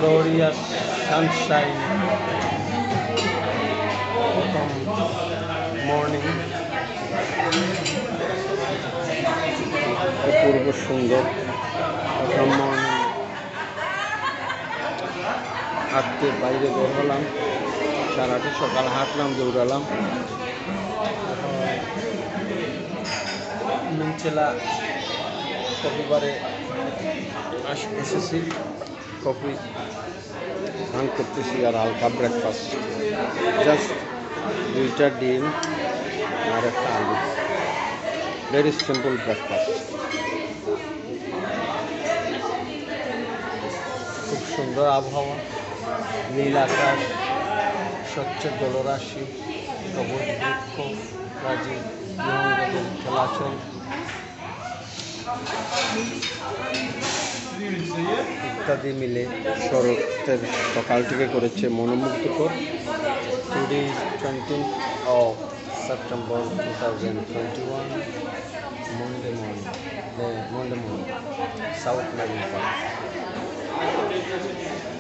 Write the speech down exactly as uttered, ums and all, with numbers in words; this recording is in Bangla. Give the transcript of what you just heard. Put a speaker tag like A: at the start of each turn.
A: glorious sunshine, autumn morning. অপূর্ব সুন্দর autumn morning. হাঁটতে বাইরে বের হলাম, সারাটা সকাল হাঁটলাম, দৌড়ালাম। মিনচেলা কপিবারে এসেছি, কফি পান করতেছি আর হালকা ব্রেকফাস্ট, জাস্ট দুইটা ডিম আর একটা আলু, ভেরি সিম্পল ব্রেকফাস্ট। খুব সুন্দর আবহাওয়া, নীল আকাশ, স্বচ্ছ জলরাশি, সবুজ বৃক্ষ, রাজীব বিহঙ্গদের খেলাচল ইত্যাদি মিলে শরতের সকালটিকে করেছে মনোমুগ্ধকর। Today is twentieth of September twenty twenty-one, Monday morning, uh, Monday morning, South Marine Park.